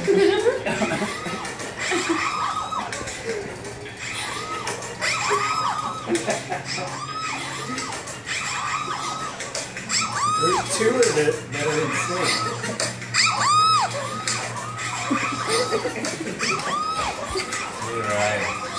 There's two of it that are insane. You're right.